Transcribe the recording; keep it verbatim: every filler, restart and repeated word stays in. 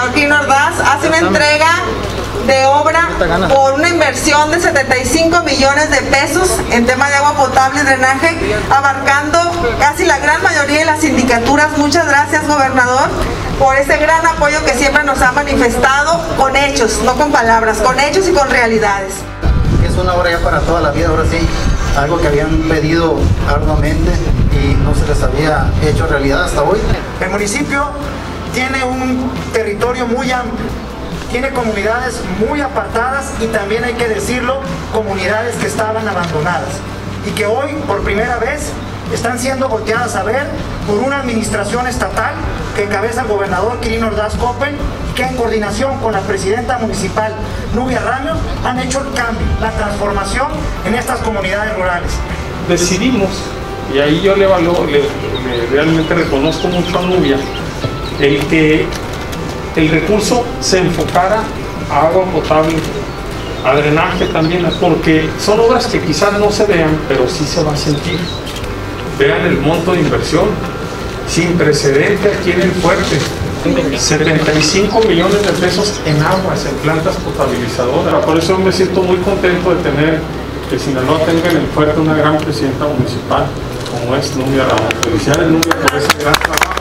gobernador Quirino Ordaz hace una entrega de obra por una inversión de setenta y cinco millones de pesos en tema de agua potable y drenaje, abarcando casi la gran mayoría de las sindicaturas. Muchas gracias, gobernador, por ese gran apoyo que siempre nos ha manifestado con hechos, no con palabras, con hechos y con realidades. Es una obra ya para toda la vida, ahora sí, algo que habían pedido arduamente y no se les había hecho realidad hasta hoy. El municipio tiene un territorio muy amplio, tiene comunidades muy apartadas y también hay que decirlo, comunidades que estaban abandonadas y que hoy por primera vez están siendo volteadas a ver por una administración estatal que encabeza el gobernador Quirino Ordaz Coppel y que en coordinación con la presidenta municipal Nubia Ramios han hecho el cambio, la transformación en estas comunidades rurales. Decidimos, y ahí yo le valoro, le, le realmente reconozco mucho a Nubia, el que el recurso se enfocara a agua potable, a drenaje también, porque son obras que quizás no se vean, pero sí se va a sentir. Vean el monto de inversión, sin precedente aquí en el Fuerte, setenta y cinco millones de pesos en aguas, en plantas potabilizadoras. Por eso me siento muy contento de tener que Sinaloa tenga en el Fuerte una gran presidenta municipal como es Nubia Ramios. Felicidades, Nubia, por ese gran trabajo.